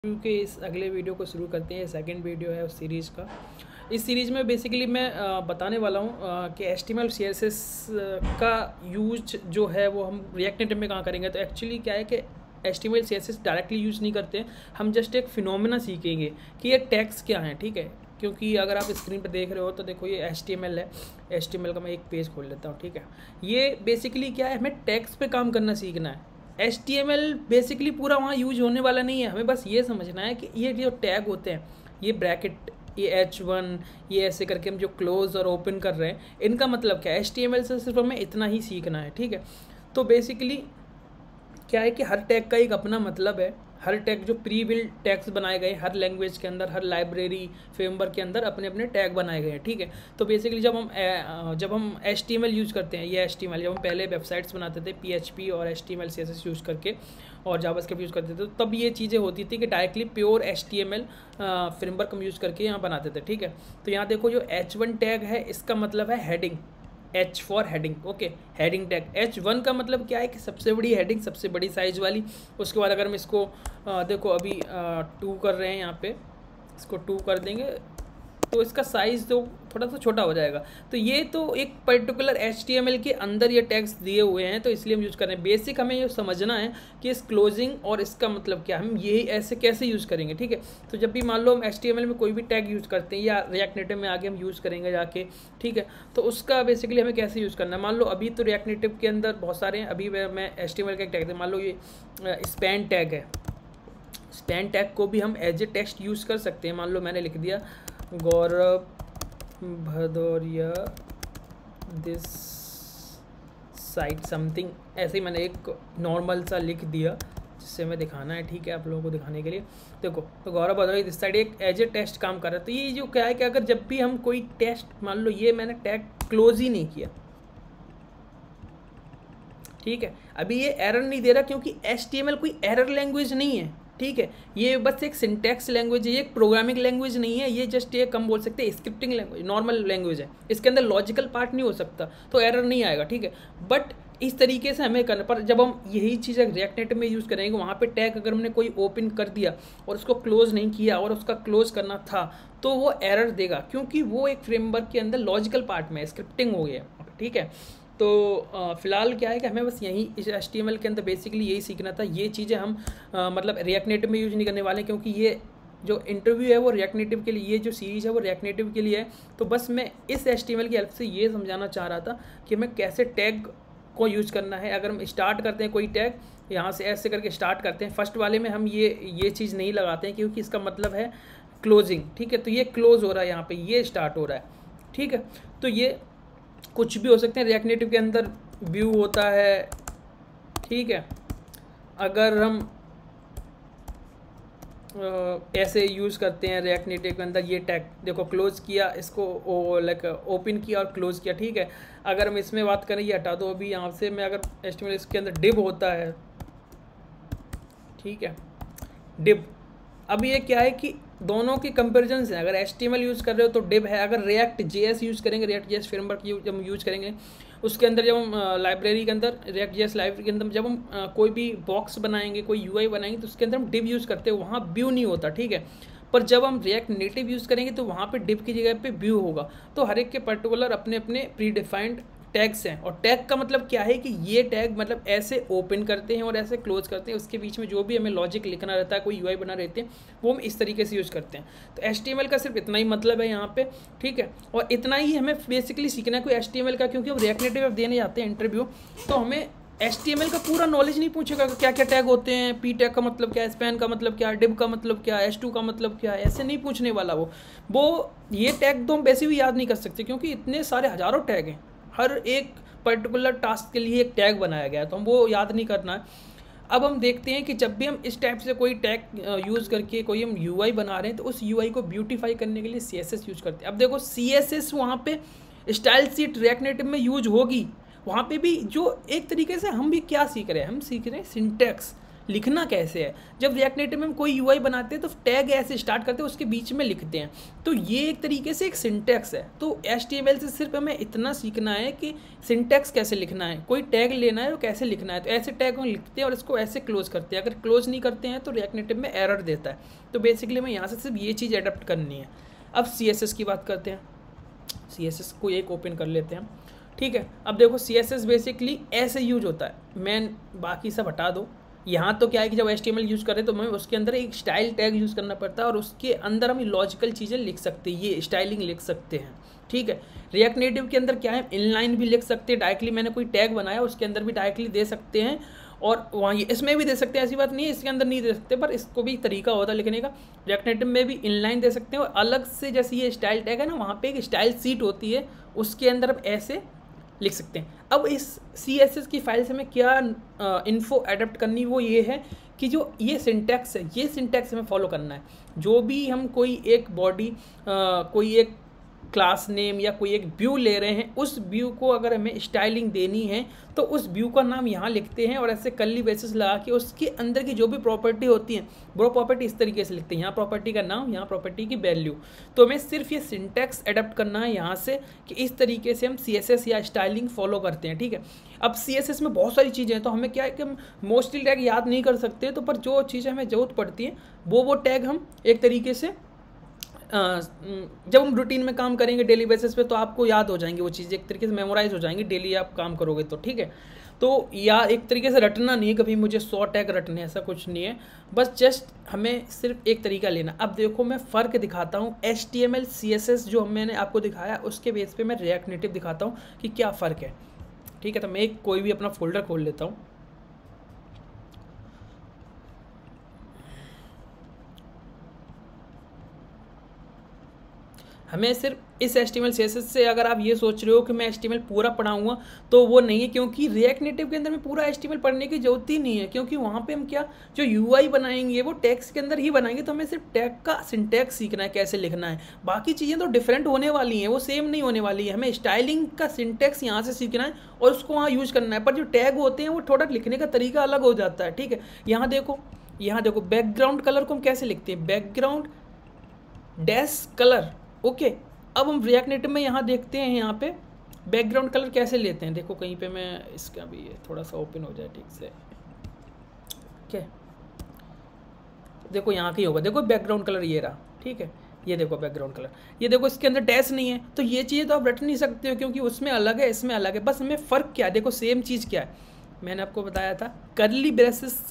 क्योंकि इस अगले वीडियो को शुरू करते हैं। सेकंड वीडियो है उस सीरीज़ का। इस सीरीज़ में बेसिकली मैं बताने वाला हूँ कि HTML CSS का यूज जो है वो हम रिएक्ट नेटिव में कहाँ करेंगे। तो एक्चुअली क्या है कि HTML CSS डायरेक्टली यूज़ नहीं करते, हम जस्ट एक फिनोमेना सीखेंगे कि ये टैग्स क्या हैं, ठीक है। क्योंकि अगर आप स्क्रीन पर देख रहे हो तो देखो ये HTML है। HTML का मैं एक पेज खोल लेता हूँ, ठीक है। ये बेसिकली क्या है, हमें टैग्स पे काम करना सीखना है। HTML बेसिकली पूरा वहाँ यूज होने वाला नहीं है, हमें बस ये समझना है कि ये जो टैग होते हैं, ये ब्रैकेट, ये H1, ये ऐसे करके हम जो क्लोज और ओपन कर रहे हैं, इनका मतलब क्या है। HTML से सिर्फ हमें इतना ही सीखना है, ठीक है। तो बेसिकली क्या है कि हर टैग का एक अपना मतलब है। हर टैग जो प्री बिल्ड टैग्स बनाए गए, हर लैंग्वेज के अंदर, हर लाइब्रेरी फ्रेमवर्क के अंदर अपने अपने टैग बनाए गए हैं, ठीक है। तो बेसिकली जब हम HTML यूज़ करते हैं, ये HTML जब हम पहले वेबसाइट्स बनाते थे PHP और HTML CSS यूज़ करके और जावास्क्रिप्ट यूज़ करते थे, तो तब ये चीज़ें होती थी कि डायरेक्टली प्योर HTML फ्रेमवर्क हम यूज़ करके यहाँ बनाते थे, ठीक है। तो यहाँ देखो जो H1 टैग है, इसका मतलब है heading, H for heading, okay. Heading tag H1 का मतलब क्या है कि सबसे बड़ी हेडिंग, सबसे बड़ी साइज़ वाली। उसके बाद अगर हम इसको देखो अभी 2 कर रहे हैं, यहाँ पे इसको 2 कर देंगे तो इसका साइज़ तो थोड़ा सा छोटा हो जाएगा। तो ये तो एक पर्टिकुलर HTML के अंदर ये टैग्स दिए हुए हैं, तो इसलिए हम यूज़ कर रहे हैं। बेसिक हमें ये समझना है कि इस क्लोजिंग और इसका मतलब क्या, हम यही ऐसे कैसे यूज़ करेंगे, ठीक है। तो जब भी मान लो हम HTML में कोई भी टैग यूज़ करते हैं या रिएक्ट नेटिव में आगे हम यूज़ करेंगे जाके, ठीक है, तो उसका बेसिकली हमें कैसे यूज़ करना है। मान लो अभी तो रिएक्ट नेटिव के अंदर बहुत सारे हैं, अभी मैं HTML का एक टैग, मान लो ये स्पैन टैग है। स्पैन टैग को भी हम एज ए टेक्स्ट यूज़ कर सकते हैं। मान लो मैंने लिख दिया Gaurav Bhadauria this site something, ऐसे ही मैंने एक नॉर्मल सा लिख दिया जिससे हमें दिखाना है, ठीक है, आप लोगों को दिखाने के लिए। देखो तो गौरव भदौरिया दिस साइट एक एज ए टेस्ट काम कर रहा है। तो ये जो क्या है कि अगर जब भी हम कोई टेस्ट, मान लो ये मैंने टैग क्लोज ही नहीं किया, ठीक है, अभी ये एरर नहीं दे रहा क्योंकि HTML कोई एरर लैंग्वेज नहीं है, ठीक है। ये बस एक सिंटैक्स लैंग्वेज है, ये एक प्रोग्रामिंग लैंग्वेज नहीं है, ये जस्ट एक हम बोल सकते हैं स्क्रिप्टिंग लैंग्वेज, नॉर्मल लैंग्वेज है। इसके अंदर लॉजिकल पार्ट नहीं हो सकता, तो एरर नहीं आएगा, ठीक है। बट इस तरीके से हमें करना, पर जब हम यही चीज़ रिएक्ट नेटिव में यूज़ करेंगे, वहाँ पे टैग अगर हमने कोई ओपन कर दिया और उसको क्लोज नहीं किया और उसका क्लोज करना था, तो वो एरर देगा क्योंकि वो एक फ्रेमवर्क के अंदर लॉजिकल पार्ट में स्क्रिप्टिंग हो गया, ठीक है। तो फिलहाल क्या है कि हमें बस यही इस HTML के अंदर बेसिकली यही सीखना था। ये चीज़ें हम मतलब रिएक्ट नेटिव में यूज़ नहीं करने वाले, क्योंकि ये जो इंटरव्यू है वो रिएक्ट नेटिव के लिए, ये जो सीरीज़ है वो रिएक्ट नेटिव के लिए है। तो बस मैं इस HTML की हेल्प से ये समझाना चाह रहा था कि हमें कैसे टैग को यूज़ करना है। अगर हम स्टार्ट करते हैं कोई टैग, यहाँ से ऐसे करके स्टार्ट करते हैं, फर्स्ट वाले में हम ये चीज़ नहीं लगाते हैं क्योंकि इसका मतलब है क्लोजिंग, ठीक है। तो ये क्लोज हो रहा है, यहाँ पर ये स्टार्ट हो रहा है, ठीक है। तो ये कुछ भी हो सकते हैं। रिएक्ट नेटिव के अंदर व्यू होता है, ठीक है। अगर हम ऐसे यूज़ करते हैं रिएक्ट नेटिव के अंदर, ये टैग देखो क्लोज किया, इसको लाइक ओपन किया और क्लोज किया, ठीक है। अगर हम इसमें बात करें, ये हटा दो अभी यहाँ से, मैं अगर HTML इसके अंदर डिव होता है, ठीक है, डिव। अब ये क्या है कि दोनों की कंपेरिजन है। अगर HTML यूज़ कर रहे हो तो डिव है, अगर रिएक्ट JS यूज़ करेंगे, रिएक्ट JS फ्रेमवर्क जब हम यूज़ करेंगे, उसके अंदर जब हम लाइब्रेरी के अंदर, रिएक्ट JS लाइब्रेरी के अंदर जब हम कोई भी बॉक्स बनाएंगे, कोई UI बनाएंगे, तो उसके अंदर हम डिव यूज़ करते हैं, वहाँ व्यू नहीं होता, ठीक है। पर जब हम रिएक्ट नेटिव यूज़ करेंगे तो वहाँ पे डिव की जगह पे व्यू होगा। तो हर एक के पर्टिकुलर अपने अपने प्री डिफाइंड टैग्स हैं। और टैग का मतलब क्या है कि ये टैग मतलब ऐसे ओपन करते हैं और ऐसे क्लोज करते हैं, उसके बीच में जो भी हमें लॉजिक लिखना रहता है, कोई UI बना रहते हैं, वो हम इस तरीके से यूज़ करते हैं। तो HTML का सिर्फ इतना ही मतलब है यहाँ पे, ठीक है। और इतना ही हमें बेसिकली सीखना है कोई HTML का, क्योंकि हम रिएक्ट नेटिव देने जाते हैं इंटरव्यू, तो हमें HTML का पूरा नॉलेज नहीं पूछेगा कि क्या क्या टैग होते हैं, P टैग का मतलब क्या है, स्पैन का मतलब क्या है, डिव का मतलब क्या है, H2 का मतलब क्या है, ऐसे नहीं पूछने वाला वो ये टैग तो हम वैसे भी याद नहीं कर सकते क्योंकि इतने सारे हज़ारों टैग हैं। हर एक पर्टिकुलर टास्क के लिए एक टैग बनाया गया है, तो हम वो याद नहीं करना है। अब हम देखते हैं कि जब भी हम इस टाइप से कोई टैग यूज़ करके कोई हम UI बना रहे हैं, तो उस UI को ब्यूटीफाई करने के लिए CSS यूज़ करते हैं। अब देखो CSS वहाँ पे स्टाइल शीट रिएक्ट नेटिव में यूज होगी, वहाँ पे भी जो एक तरीके से हम भी क्या सीख रहे हैं, हम सीख रहे हैं सिंटैक्स, लिखना कैसे है। जब रिएक्ट नेटिव में हम कोई यूआई बनाते हैं तो टैग ऐसे स्टार्ट करते हैं, उसके बीच में लिखते हैं, तो ये एक तरीके से एक सिंटैक्स है। तो HTML से सिर्फ हमें इतना सीखना है कि सिंटैक्स कैसे लिखना है, कोई टैग लेना है वो कैसे लिखना है, तो ऐसे टैग हम लिखते हैं और इसको ऐसे क्लोज करते हैं। अगर क्लोज नहीं करते हैं तो रिएक्ट नेटिव में एरर देता है। तो बेसिकली हमें यहाँ से सिर्फ ये चीज़ अडॉप्ट करनी है। अब CSS की बात करते हैं। CSS को एक ओपन कर लेते हैं, ठीक है। अब देखो CSS बेसिकली ऐसे यूज होता है, मैं बाकी सब हटा दो। यहाँ तो क्या है कि जब HTML यूज़ करें तो हमें उसके अंदर एक स्टाइल टैग यूज़ करना पड़ता है और उसके अंदर हम लॉजिकल चीज़ें लिख सकते हैं, ये स्टाइलिंग लिख सकते हैं, ठीक है। रिएक्ट नेटिव के अंदर क्या है, इनलाइन भी लिख सकते हैं, डायरेक्टली मैंने कोई टैग बनाया उसके अंदर भी डायरेक्टली दे सकते हैं, और वहाँ ये इसमें भी दे सकते हैं, ऐसी बात नहीं है इसके अंदर नहीं दे सकते, पर इसको भी तरीका होता है लिखने का। रिएक्ट नेटिव में भी इनलाइन दे सकते हैं और अलग से जैसे ये स्टाइल टैग है ना, वहाँ पे एक स्टाइल सीट होती है, उसके अंदर आप ऐसे लिख सकते हैं। अब इस CSS की फाइल से हमें क्या इन्फो अडॉप्ट करनी, वो ये है कि जो ये सिंटैक्स है, ये सिंटैक्स हमें फॉलो करना है। जो भी हम कोई एक बॉडी कोई एक क्लास नेम या कोई एक व्यू ले रहे हैं, उस व्यू को अगर हमें स्टाइलिंग देनी है तो उस व्यू का नाम यहाँ लिखते हैं और ऐसे कर्ली ब्रेसेस लगा के उसके अंदर की जो भी प्रॉपर्टी होती है वो प्रॉपर्टी इस तरीके से लिखते हैं। यहाँ प्रॉपर्टी का नाम, यहाँ प्रॉपर्टी की वैल्यू। तो हमें सिर्फ ये सिंटैक्स अडॉप्ट करना है यहाँ से कि इस तरीके से हम CSS या स्टाइलिंग फॉलो करते हैं, ठीक है। अब CSS में बहुत सारी चीज़ें हैं, तो हमें क्या है कि हम मोस्टली टैग याद नहीं कर सकते, तो पर जो चीज़ें हमें ज़रूरत पड़ती है वो टैग हम एक तरीके से जब हम रूटीन में काम करेंगे डेली बेसिस पे तो आपको याद हो जाएंगे वो चीज़ें, एक तरीके से मेमोराइज हो जाएंगी, डेली आप काम करोगे तो, ठीक है। तो या एक तरीके से रटना नहीं है कभी मुझे 100 टैग रटने, ऐसा कुछ नहीं है, बस जस्ट हमें सिर्फ एक तरीका लेना। अब देखो मैं फ़र्क दिखाता हूँ, HTML CSS जो मैंने आपको दिखाया उसके बेस पे मैं रिएक्ट नेटिव दिखाता हूँ कि क्या फ़र्क है, ठीक है। तो मैं कोई भी अपना फोल्डर खोल लेता हूँ। हमें सिर्फ इस HTML CSS से, अगर आप ये सोच रहे हो कि मैं HTML पूरा पढ़ाऊंगा तो वो नहीं है, क्योंकि रिएक्ट नेटिव के अंदर में पूरा HTML पढ़ने की जरूरत ही नहीं है, क्योंकि वहाँ पे हम क्या जो UI बनाएंगे वो टैग्स के अंदर ही बनाएंगे। तो हमें सिर्फ टैग का सिंटैक्स सीखना है, कैसे लिखना है, बाकी चीज़ें तो डिफरेंट होने वाली हैं, वो सेम नहीं होने वाली है। हमें स्टाइलिंग का सिंटैक्स यहाँ से सीखना है और उसको वहाँ यूज़ करना है, पर जो टैग होते हैं वो थोड़ा लिखने का तरीका अलग हो जाता है, ठीक है। यहाँ देखो बैकग्राउंड कलर को हम कैसे लिखते हैं, बैकग्राउंड डैश कलर, ओके। अब हम रिएक्ट नेटिव में यहाँ देखते हैं, यहाँ पे बैकग्राउंड कलर कैसे लेते हैं। देखो कहीं पे मैं इसका भी थोड़ा सा ओपन हो जाए ठीक से, ठीक है। देखो यहाँ की होगा, देखो बैकग्राउंड कलर ये रहा, ठीक है। ये देखो बैकग्राउंड कलर, ये देखो इसके अंदर डैश नहीं है, तो ये चीज़ें तो आप रट नहीं सकते हो क्योंकि उसमें अलग है इसमें अलग है। बस हमें फ़र्क क्या है, देखो सेम चीज़ क्या है, मैंने आपको बताया था कर्ली ब्रेसेस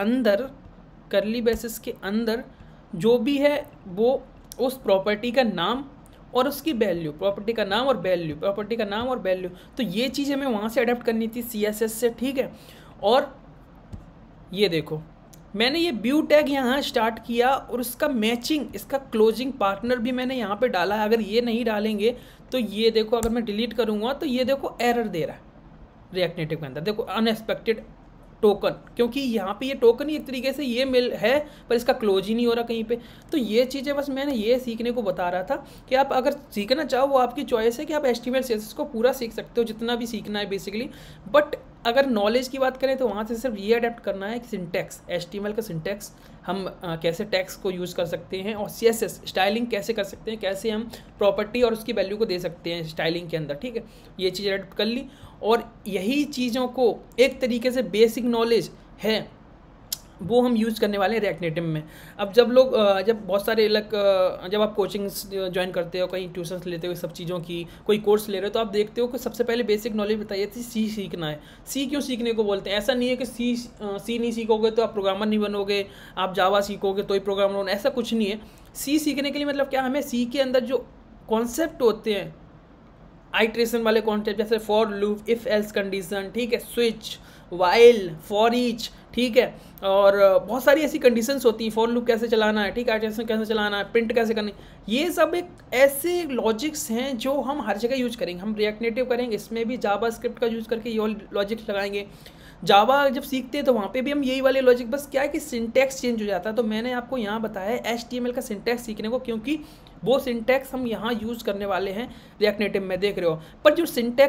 के अंदर जो भी है वो उस प्रॉपर्टी का नाम और उसकी वैल्यू, प्रॉपर्टी का नाम और वैल्यू, तो ये चीज़ हमें वहाँ से अडॉप्ट करनी थी CSS से, ठीक है। और ये देखो मैंने ये व्यू टैग यहाँ स्टार्ट किया और उसका मैचिंग, इसका क्लोजिंग पार्टनर भी मैंने यहाँ पे डाला है। अगर ये नहीं डालेंगे तो ये देखो, अगर मैं डिलीट करूँगा तो ये देखो एरर दे रहा है रिएक्ट नेटिव के अंदर, देखो अनएक्सपेक्टेड टोकन, क्योंकि यहाँ पे ये टोकन ही एक तरीके से ये मिल है पर इसका क्लोज ही नहीं हो रहा कहीं पे। तो ये चीज़ें बस मैंने ये सीखने को बता रहा था कि आप अगर सीखना चाहो वो आपकी चॉइस है कि आप HTML CSS को पूरा सीख सकते हो जितना भी सीखना है बेसिकली, बट अगर नॉलेज की बात करें तो वहाँ से सिर्फ ये अडेप्ट करना है कि सिंटैक्स, HTML का सिंटैक्स हम कैसे टैग्स को यूज़ कर सकते हैं और CSS स्टाइलिंग कैसे कर सकते हैं, कैसे हम प्रॉपर्टी और उसकी वैल्यू को दे सकते हैं स्टाइलिंग के अंदर, ठीक है। ये चीज़ अडेप्ट कर ली और यही चीज़ों को एक तरीके से बेसिक नॉलेज है वो हम यूज़ करने वाले हैं रिएक्ट नेटिव में। अब जब बहुत सारे जब आप कोचिंग्स ज्वाइन करते हो, कहीं ट्यूशन्स लेते हो, सब चीज़ों की कोई कोर्स ले रहे हो, तो आप देखते हो कि सबसे पहले बेसिक नॉलेज बताइए थी सी सीखना है। सी क्यों सीखने को बोलते हैं? ऐसा नहीं है कि सी नहीं सीखोगे तो आप प्रोग्रामर नहीं बनोगे, आप जावा सीखोगे तो ही प्रोग्रामर बनोगे, ऐसा कुछ नहीं है। सी सीखने के लिए मतलब क्या, हमें सी के अंदर जो कॉन्सेप्ट होते हैं आइट्रेशन वाले कॉन्सेप्ट, जैसे for loop, if else condition, ठीक है, स्विच, वाइल, फॉर ईच, ठीक है, और बहुत सारी ऐसी कंडीशंस होती हैं, फॉर लूप कैसे चलाना है, ठीक है, आइट्रेशन कैसे चलाना है, प्रिंट कैसे करनी, ये सब एक ऐसे लॉजिक्स हैं जो हम हर जगह यूज करेंगे। हम रिएक्ट नेटिव करेंगे, इसमें भी जावा स्क्रिप्ट का यूज़ करके ये लॉजिक्स लगाएंगे। जावा जब सीखते हैं तो वहाँ पे भी हम यही वाले लॉजिक, बस क्या है कि सिंटैक्स चेंज हो जाता है। तो मैंने आपको यहाँ बताया है HTML का सिंटैक्स सीखने को, क्योंकि वो सिंटैक्स हम यहाँ यूज़ करने वाले हैं रिएक्ट नेटिव में, देख रहे हो। पर जो सिंटैक्स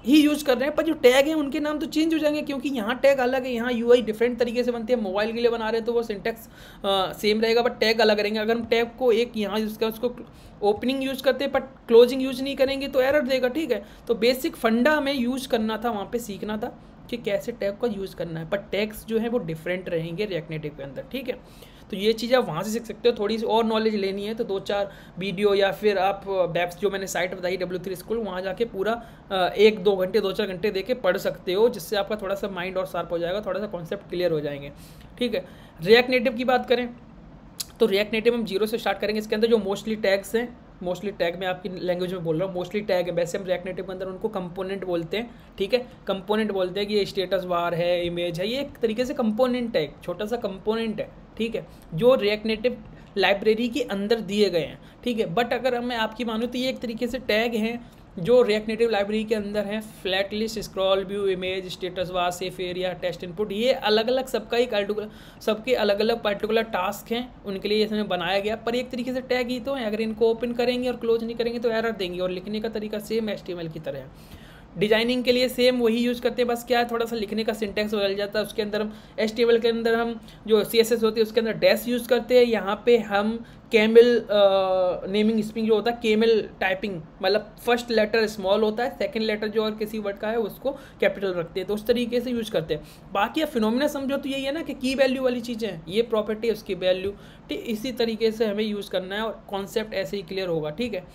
ही यूज़ कर रहे हैं, पर जो टैग हैं उनके नाम तो चेंज हो जाएंगे, क्योंकि यहाँ टैग अलग है, यहाँ यूआई डिफरेंट तरीके से बनती है। मोबाइल के लिए बना रहे हैं तो वो सिंटैक्स सेम रहेगा, बट टैग अलग रहेंगे। अगर हम टैग को एक यहाँ यूज़ कर उसको ओपनिंग यूज़ करते हैं बट क्लोजिंग यूज़ नहीं करेंगे तो एरर देगा, ठीक है। तो बेसिक फंडा हमें यूज़ करना था, वहाँ पर सीखना था कि कैसे टैग का यूज़ करना है, पर टैग्स जो है वो डिफरेंट रहेंगे रिएक्ट नेटिव के अंदर, ठीक है। तो ये चीज़ आप वहाँ से सीख सकते हो। थोड़ी सी और नॉलेज लेनी है तो 2-4 वीडियो या फिर आप वेब्स जो मैंने साइट बताई W3 स्कूल, वहाँ जाके पूरा 1-2 घंटे 2-4 घंटे दे के पढ़ सकते हो, जिससे आपका थोड़ा सा माइंड और शार्प हो जाएगा, थोड़ा सा कॉन्सेप्ट क्लियर हो जाएंगे, ठीक है। रिएक्ट नेटिव की बात करें तो रिएक्ट नेटिव हम 0 से स्टार्ट करेंगे। इसके अंदर जो मोस्टली टैग्स हैं, मोस्टली टैग मैं आपकी लैंग्वेज में बोल रहा हूँ, मोस्टली टैग है। वैसे हम रिएक्ट नेटिव के अंदर उनको कंपोनेंट बोलते हैं, ठीक है। कंपोनेंट बोलते हैं कि ये स्टेटस बार है, इमेज है, ये एक तरीके से कंपोनेंट है, छोटा सा कंपोनेंट है, ठीक है, जो रिएक्ट नेटिव लाइब्रेरी के अंदर दिए गए हैं, ठीक है। बट अगर मैं आपकी मानूँ तो ये एक तरीके से टैग हैं जो रिएक्ट नेटिव लाइब्रेरी के अंदर है। Flat list, scroll view, image, status bar, safe area, test input, ये अलग अलग सबका एक सबके अलग अलग पर्टिकुलर टास्क हैं, उनके लिए इसमें बनाया गया, पर एक तरीके से टैग ही तो है। अगर इनको ओपन करेंगे और क्लोज नहीं करेंगे तो एरर देंगे, और लिखने का तरीका सेम HTML की तरह है। डिजाइनिंग के लिए सेम वही यूज़ करते हैं, बस क्या है थोड़ा सा लिखने का सिंटेक्स बदल जाता है। उसके अंदर हम HTML के अंदर हम जो CSS होती है उसके अंदर डैश यूज़ करते हैं, यहाँ पे हम कैमल नेमिंग स्प्रिंग जो होता है, कैमल टाइपिंग, मतलब फर्स्ट लेटर स्मॉल होता है, सेकंड लेटर जो और किसी वर्ड का है उसको कैपिटल रखते हैं, तो उस तरीके से यूज़ करते हैं। बाकी अब फिनोमिना समझो तो यही है ना कि की वैल्यू वाली चीज़ें हैं, ये प्रॉपर्टी है उसकी वैल्यू, ठीक, इसी तरीके से हमें यूज़ करना है और कॉन्सेप्ट ऐसे ही क्लियर होगा, ठीक है।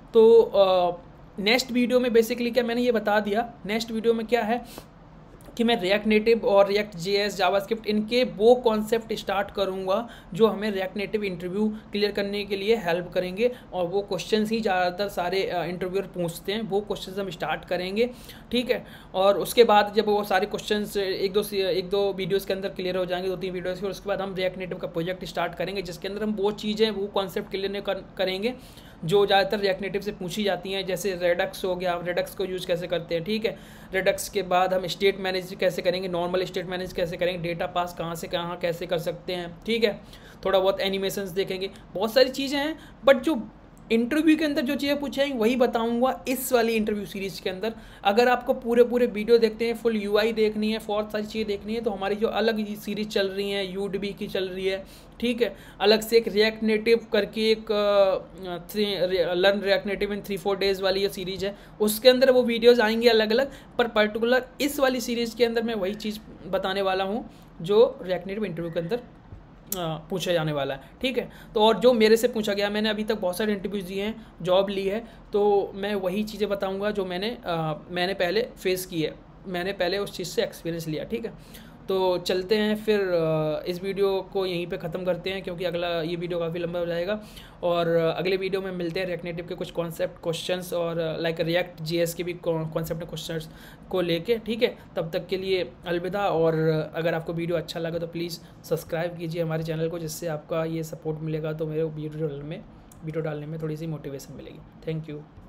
तो नेक्स्ट वीडियो में बेसिकली क्या मैंने ये बता दिया, नेक्स्ट वीडियो में क्या है कि मैं रिएक्ट नेटिव और रिएक्ट JS, जावास्क्रिप्ट, इनके वो कॉन्सेप्ट स्टार्ट करूंगा जो हमें रिएक्ट नेटिव इंटरव्यू क्लियर करने के लिए हेल्प करेंगे, और वो क्वेश्चंस ही ज़्यादातर सारे इंटरव्यूअर पूछते हैं, वो क्वेश्चंस हम स्टार्ट करेंगे, ठीक है। और उसके बाद जब वो सारे क्वेश्चंस एक दो वीडियोज़ के अंदर क्लियर हो जाएंगे, 2-3 वीडियोज़ के, और उसके बाद हम रिएक्ट नेटिव का प्रोजेक्ट स्टार्ट करेंगे, जिसके अंदर हम वो चीज़ें, वो कॉन्सेप्ट क्लियर करेंगे जो ज़्यादातर रिएक्ट नेटिव से पूछी जाती हैं। जैसे रेडक्स हो गया, रेडक्स को यूज़ कैसे करते हैं, ठीक है। रेडक्स के बाद हम स्टेट मैनेज कैसे करेंगे, नॉर्मल स्टेट मैनेज कैसे करेंगे, डेटा पास कहाँ से कहाँ कैसे कर सकते हैं, ठीक है। थोड़ा बहुत एनिमेशंस देखेंगे, बहुत सारी चीज़ें हैं, बट जो इंटरव्यू के अंदर जो चीज़ें पूछेंगे वही बताऊंगा इस वाली इंटरव्यू सीरीज के अंदर। अगर आपको पूरे वीडियो देखते हैं, फुल UI देखनी है, बहुत सारी चीज़ें देखनी है, तो हमारी जो अलग सीरीज चल रही है, UDB की चल रही है, ठीक है। अलग से एक रिएक्ट नेटिव करके एक learn React Native in 3-4 days वाली ये सीरीज़ है, उसके अंदर वो वीडियोज़ आएंगे अलग अलग, पर पर्टिकुलर इस वाली सीरीज़ के अंदर मैं वही चीज़ बताने वाला हूँ जो रिएक्ट नेटिव इंटरव्यू के अंदर पूछा जाने वाला है, ठीक है। तो और जो मेरे से पूछा गया, मैंने अभी तक बहुत सारे इंटरव्यूज़ दिए हैं, जॉब ली है, तो मैं वही चीज़ें बताऊंगा जो मैंने पहले फेस की है, मैंने पहले उस चीज़ से एक्सपीरियंस लिया, ठीक है। तो चलते हैं फिर, इस वीडियो को यहीं पे ख़त्म करते हैं, क्योंकि अगला ये वीडियो काफ़ी लंबा हो जाएगा, और अगले वीडियो में मिलते हैं रिएक्ट नेटिव के कुछ कॉन्सेप्ट क्वेश्चंस और लाइक रिएक्ट JS के भी कॉन्सेप्ट क्वेश्चंस को लेके, ठीक है। तब तक के लिए अलविदा, और अगर आपको वीडियो अच्छा लगा तो प्लीज़ सब्सक्राइब कीजिए हमारे चैनल को, जिससे आपका ये सपोर्ट मिलेगा तो मेरे वीडियो डालने में थोड़ी सी मोटिवेशन मिलेगी। Thank you.